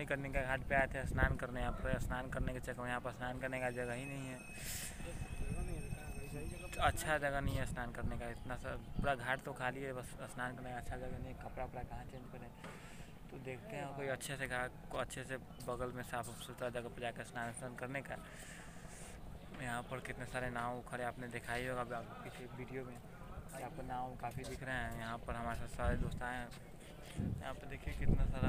मणिकर्णिका घाट पे आए थे स्नान करने। यहाँ पर स्नान करने के चक्कर में यहाँ पर स्नान करने का जगह ही नहीं है, अच्छा जगह नहीं है स्नान करने का। इतना सा पूरा घाट तो खाली है, बस स्नान करने का अच्छा जगह नहीं है। कपड़ा वपड़ा कहाँ चेंज करें, तो देखते हैं कोई अच्छे से घाट को अच्छे से बगल में साफ़ सुथरा जगह पर जाकर स्नान करने का। यहाँ पर कितने सारे नाव खड़े आपने दिखाई होगा किसी वीडियो में, यहाँ पर नाव काफ़ी दिख रहे हैं। यहाँ पर हमारे साथ सारे दोस्त आए हैं। यहाँ पर देखिए कितना सारा,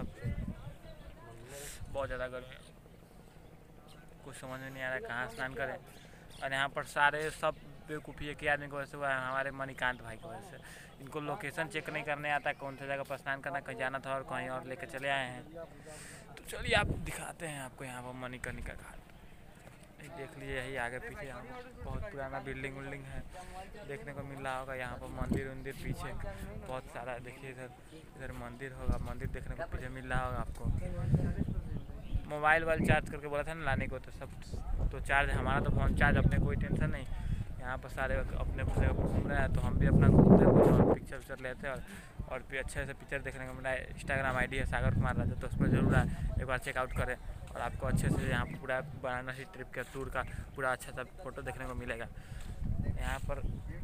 बहुत ज़्यादा गर्मी, कुछ समझ में नहीं आ रहा है कहाँ स्नान करें। और यहाँ पर सारे सब बेवकूफ़ी एक ही आदमी की वजह से हुआ है, हमारे मणिकांत भाई की वजह से। इनको लोकेशन चेक नहीं करने आता कौन सी जगह पर स्नान करना, कहीं जाना था और कहीं और लेकर चले आए हैं। तो चलिए आप दिखाते हैं आपको यहाँ पर मणिकर्णिका घाट। देख लीजिए यही आगे पीछे यहाँ बहुत पुराना बिल्डिंग है देखने को मिल रहा होगा। यहाँ पर मंदिर पीछे बहुत सारा, देखिए इधर मंदिर होगा, मंदिर देखने को पीछे मिल रहा होगा आपको। मोबाइल चार्ज करके बोला था ना लाने को, तो सब तो चार्ज हमारा तो फोन चार्ज, अपने कोई टेंशन नहीं। यहाँ पर सारे अपने जगह पर घूम रहे हैं, तो हम भी अपना घूमते हैं और पिक्चर लेते हैं और फिर अच्छे से पिक्चर देखने को मिला है। इंस्टाग्राम ID है सागर कुमार राजा, तो उस पर जरूर एक बार चेकआउट करें और आपको अच्छे से यहाँ पर पूरा वाराणसी ट्रिप के टूर का पूरा अच्छा सा फोटो देखने को मिलेगा। यहाँ पर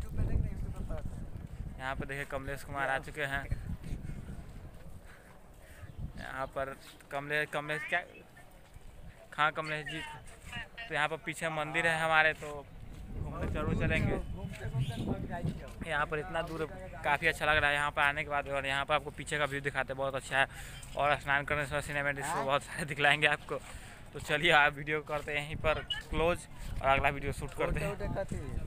देखिए कमलेश कुमार आ चुके हैं। यहाँ पर कमलेश क्या, हाँ कमलेश जी। तो यहाँ पर पीछे मंदिर है हमारे, तो घूमने जरूर चलेंगे। यहाँ पर इतना दूर काफ़ी अच्छा लग रहा है यहाँ पर आने के बाद। और यहाँ पर आपको पीछे का व्यू दिखाते हैं, बहुत अच्छा है। और स्नान करने से सिनेमैटिक बहुत सारे दिखलाएंगे आपको। तो चलिए आप वीडियो करते हैं यहीं पर क्लोज और अगला वीडियो शूट करते हैं।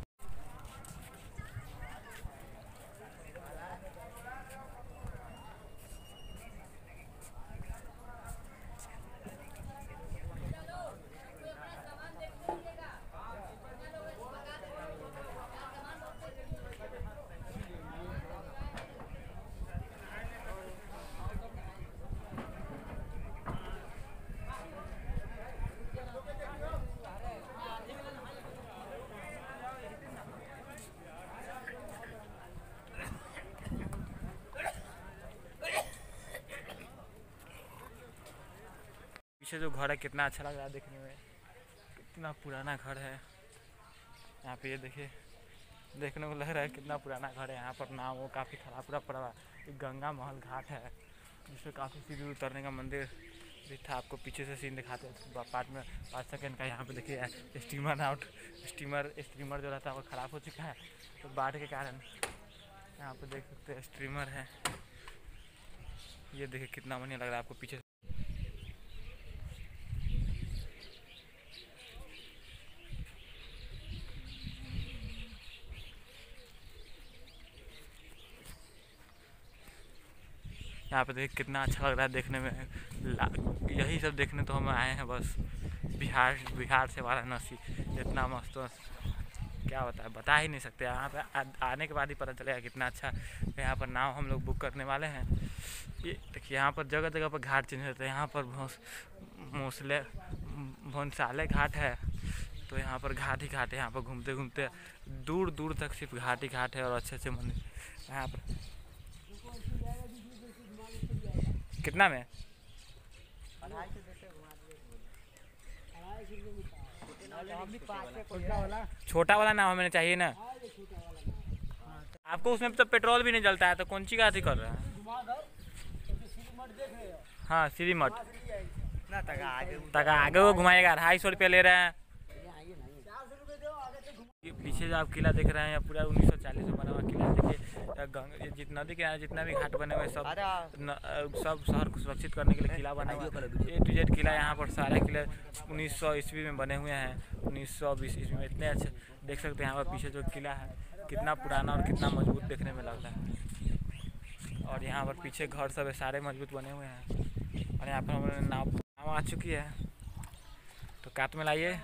पीछे जो घर है कितना अच्छा लग रहा है देखने में, कितना पुराना घर है। यहाँ पे ये देखिए, देखने को लग रहा है कितना पुराना घर है। यहाँ पर नाव वो काफ़ी खराब पूरा पड़ा हुआ। एक गंगा महल घाट है जिसमें काफ़ी सीढ़ी उतरने का मंदिर भी था। आपको पीछे से सीन दिखाते हैं 5 सेकंड का। यहाँ पे देखिए स्टीमर जो रहता है वो ख़राब हो चुका है, तो बाढ़ के कारण। यहाँ पे देख सकते हैं स्टीमर है, ये देखिए कितना बढ़िया लग रहा है आपको पीछे। यहाँ पे देखिए कितना अच्छा लग रहा है देखने में। यही सब देखने तो हम आए हैं बस, बिहार से वाराणसी। इतना मस्त क्या बता ही नहीं सकते। यहाँ पे आने के बाद ही पता चलेगा कितना अच्छा। यहाँ पर नाव हम लोग बुक करने वाले हैं। ये देखिए यहाँ पर जगह जगह पर घाट चेंज होते हैं। यहाँ पर भोंसाले घाट है, तो यहाँ पर घाट ही घाट है। यहाँ पर घूमते घूमते दूर दूर तक सिर्फ घाट ही घाट है और अच्छे अच्छे मंदिर। यहाँ पर कितना में छोटा वाला नाव हमें चाहिए ना। आपको उसमें तो पेट्रोल भी नहीं जलता है, तो कौन सी का अथी कर रहा है। हाँ श्री मठ तक आगे वो घुमाएगा। 250 रुपये ले रहे हैं। पीछे जो आप किला देख रहे हैं पूरा 1940 में बना हुआ किला। देखिए नदी किनारे जितना भी घाट बने हुए सब शहर को सुरक्षित करने के लिए किला बना हुआ है। A to Z किला यहाँ पर सारे किले 1900 ईस्वी में बने हुए हैं, 1920 ईस्वी में। इतने अच्छे देख सकते हैं यहाँ पर पीछे जो किला है कितना पुराना और कितना मजबूत देखने में लगता है। और यहाँ पर पीछे घर सब सारे मजबूत बने हुए हैं। और यहाँ पर हमारे नाव आ चुकी है, तो काट में लाइए।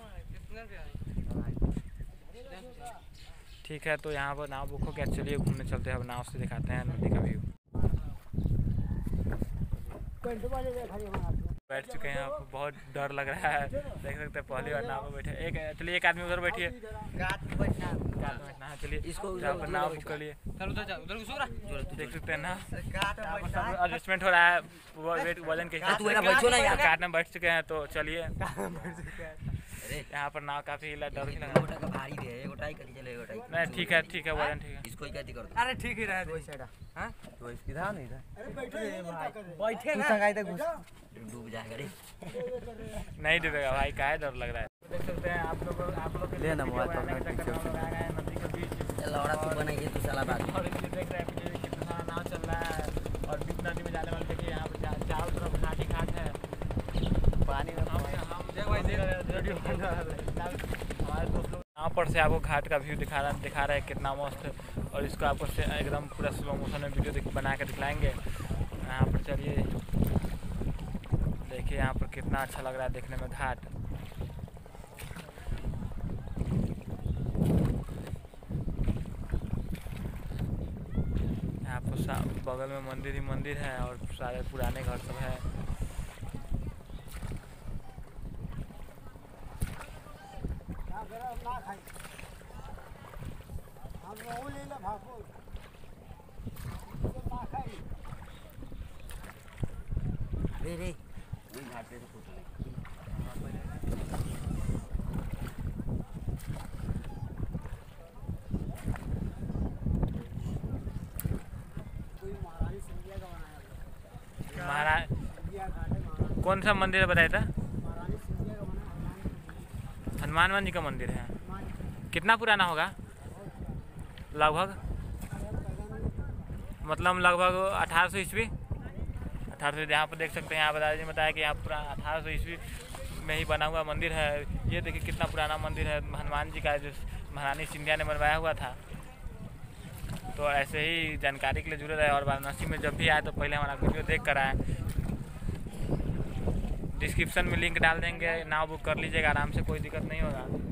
ठीक है, तो यहाँ पर नाव बुक हो गया। चलिए घूमने चलते हैं। अब नाव से दिखाते हैं नदी का व्यू। बैठ चुके हैं, यहाँ बहुत डर लग रहा है, देख सकते हैं पहली बार नाव में बैठे। चलिए एक आदमी उधर बैठिए, बैठना। चलिए इसको नाव बुक कर लिए, देख सकते हैं ना एडजस्टमेंट हो रहा है वजन के काट में बैठ चुके हैं। तो चलिए यहाँ पर नाव काफी डर ही लगा। नहीं ठीक है वजन ठीक है। इसको ही कहती कर। अरे ठीक ही रहे हां तो इसकी था नहीं था। अरे बैठे ना संगाई तक डूब जाएगा रे। नहीं डूबेगा भाई, काहे डर लग रहा है। देख सकते हैं आप लोग ले ना मोबाइल पकड़ पीछे नदी के बीच लौड़ा तू बनाइए तो साला बात। और ये देख रहे हैं पीछे कितना नाव चल रहा है और बीच नदी में जाने वाले देखिए यहाँ पर चारों तरफ घाट ही घाट है। पानी में हम हमारे दोस्त लोग यहाँ पर से आपको घाट का व्यू दिखा रहा है कितना मस्त। और इसको आपको एकदम पूरा स्लो मोशन में वीडियो बना के दिखलाएंगे। यहाँ पर चलिए देखिए यहाँ पर कितना अच्छा लग रहा है देखने में घाट। यहाँ पर बगल में मंदिर ही मंदिर है और सारे पुराने घर सब है। रे वही घाट पे तो फोटो ले। महाराज कौन सा मंदिर है बताया था? हनुमान जी का मंदिर है। कितना पुराना होगा लगभग? मतलब लगभग 1800 ईस्वी। 1800 यहाँ पर देख सकते हैं। यहाँ दादाजी ने बताया कि यहाँ पूरा 1800 ईस्वी में ही बना हुआ मंदिर है। ये देखिए कितना पुराना मंदिर है हनुमान जी का, जो महारानी सिंधिया ने बनवाया हुआ था। तो ऐसे ही जानकारी के लिए जुड़े रहे और वाराणसी में जब भी आए तो पहले हमारा वीडियो देख कर आए। डिस्क्रिप्शन में लिंक डाल देंगे, नाव बुक कर लीजिएगा आराम से, कोई दिक्कत नहीं होगा।